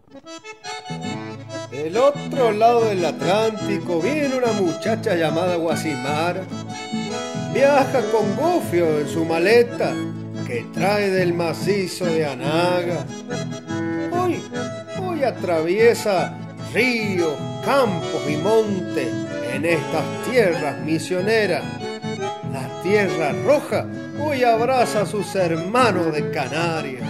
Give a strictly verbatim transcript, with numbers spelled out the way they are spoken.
Del otro lado del Atlántico viene una muchacha llamada Guasimara. Viaja con gofio en su maleta que trae del macizo de Anaga. Hoy, hoy atraviesa ríos, campos y montes en estas tierras misioneras. La tierra roja hoy abraza a sus hermanos de Canarias.